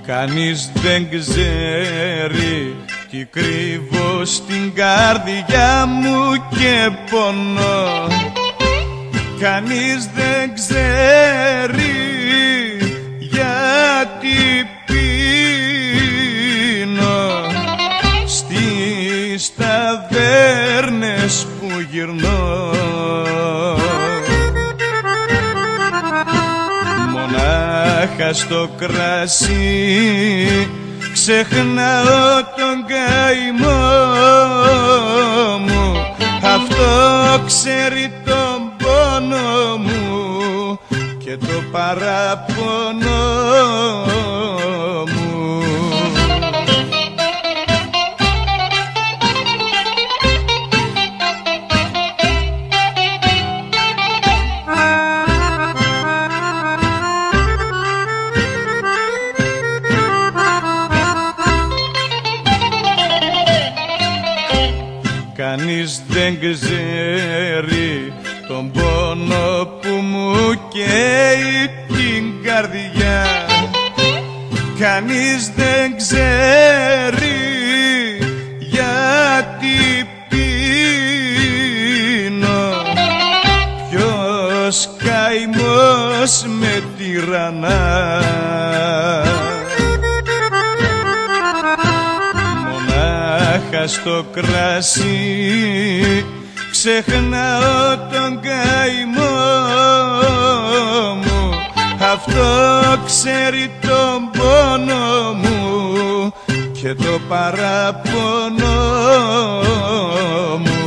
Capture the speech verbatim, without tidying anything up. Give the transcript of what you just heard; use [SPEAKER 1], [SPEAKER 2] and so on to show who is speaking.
[SPEAKER 1] Κανείς δεν ξέρει τι κρύβω στην καρδιά μου και πονώ. Κανείς δεν ξέρει γιατί πίνω στις ταβέρνες που γυρνώ. Μονάχα στο κρασί ξεχνάω τον καημό μου, αυτό ξέρει τον πόνο μου και το παράπονο μου. Κανείς δεν ξέρει τον πόνο που μου καίει την καρδιά. Κανείς δεν ξέρει γιατί πίνω. Ποιος καημός με τυραννά. Μονάχα στο κρασί ξεχνάω τον καημό μου, αυτό ξέρει τον πόνο μου και το παράπονο μου.